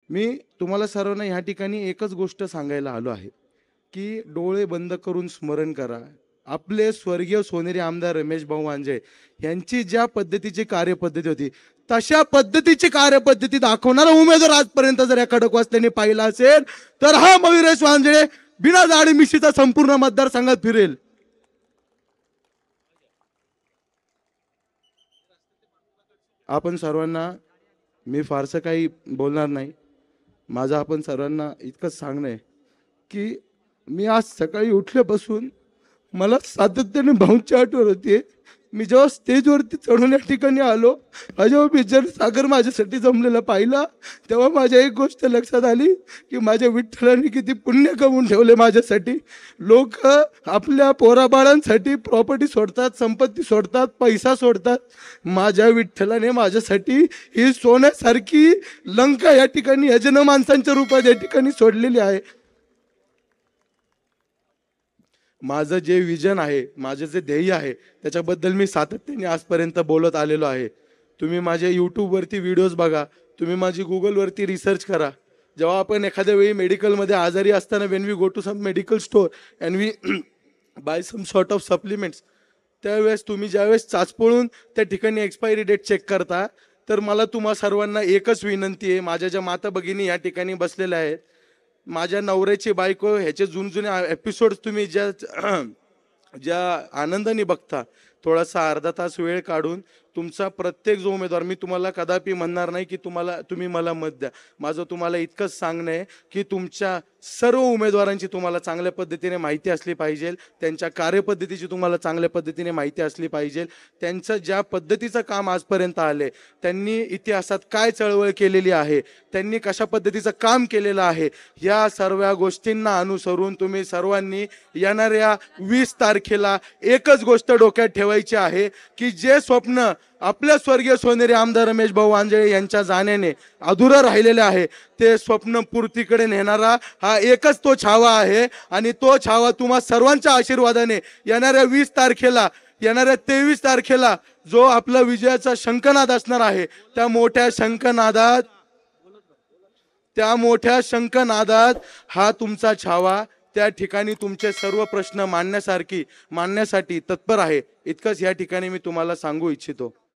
मी तुम्हाला सर्वांना ह्या ठिकाणी एकच गोष्ट सांगायला आलो आहे की डोळे बंद करून स्मरण करा. आपले स्वर्गीय सोनेरी आमदार रमेश भाऊ वांजे यांची ज्या पद्धतीची कार्यपद्धती होती तशा पद्धतीची कार्यपद्धती दाखवणारा उमेदवार आजपर्यंत जर या खडकवासल्याने पाहिला असेल तर हा मयुरेश वांजे बिना दाढी मिशीचा संपूर्ण मतदारसंघात फिरेल. आपण सर्वांना मी फारसं काही बोलणार नाही. माझं आपण सर्वांना इतकंच सांगणं आहे की मी आज सकाळी उठल्यापासून मला सातत्याने भाऊंची आठवण होते. मी जेव्हा स्टेजवरती चढून या ठिकाणी आलो, जेव्हा बिजर सागर माझ्यासाठी जमलेला पाहिला, तेव्हा माझ्या एक गोष्ट लक्षात आली की माझ्या विठ्ठलाने किती पुण्य कमवून ठेवले माझ्यासाठी. लोक आपल्या पोराबाळांसाठी प्रॉपर्टी सोडतात, संपत्ती सोडतात, पैसा सोडतात. माझ्या विठ्ठलाने माझ्यासाठी ही सोन्यासारखी लंका या ठिकाणी यजन माणसांच्या रूपात या ठिकाणी सोडलेली आहे. माझं जे विजन आहे, माझं जे ध्येय आहे, त्याच्याबद्दल मी सातत्याने आजपर्यंत बोलत आलेलो आहे. तुम्ही माझे यूट्यूबवरती व्हिडिओज बघा, तुम्ही माझी गुगलवरती रिसर्च करा. जेव्हा आपण एखाद्या वेळी मेडिकलमध्ये आजारी असताना when we go to some medical store and we buy some sort of supplements, त्यावेळेस तुम्ही ज्यावेळेस चाचपळून त्या ठिकाणी एक्सपायरी डेट चेक करता, तर मला तुम्हा सर्वांना एकच विनंती आहे. माझ्या ज्या माता भगिनी या ठिकाणी बसलेल्या आहेत, माझ्या नवऱ्याची बायको ह्याचे जुनजुने एपिसोड्स तुम्ही ज्या आनंदाने बघता, थोडासा अर्धा तास वेळ काढून तुमचा प्रत्येक जो उमेदवार, मी तुम्हाला कदापि म्हणणार नाही की तुम्ही मला मत द्या. माझं तुम्हाला इतकंच सांगणं आहे की तुमच्या सर्व उमेदवारांची तुम्हाला चांगल्या पद्धतीने माहिती असली पाहिजे, त्यांच्या कार्यपद्धतीची तुम्हाला चांगल्या पद्धतीने माहिती असली पाहिजे. त्यांचं ज्या पद्धतीचं काम आजपर्यंत आले, त्यांनी इतिहासात काय चळवळ केलेली आहे, त्यांनी कशा पद्धतीचं काम केलेलं आहे, या सर्व गोष्टींना अनुसरून तुम्ही सर्वांनी येणाऱ्या 20 तारखेला एकच गोष्ट डोक्यात ठेवायची आहे की जे स्वप्न आपल्या स्वर्गीय सोनेरी आमदार रमेश भाऊ वांजे यांच्या जाण्याने अधुरं राहिलेले आहे, ते स्वप्न पूर्तीकडे नेणारा हा एकच तो छावा आहे. आणि तो छावा तुम्हा सर्वांच्या आशीर्वादाने येणाऱ्या 20 तारखेला, येणाऱ्या 23 तारखेला जो आपला विजयाचा शंखनाद असणार आहे, त्या मोठ्या शंखनादात हा तुमचा छावा त्या ठिकाणी तुमचे सर्व प्रश्न मांडण्यासाठी तत्पर आहे. इतकंच या ठिकाणी मी तुम्हाला सांगू इच्छितो.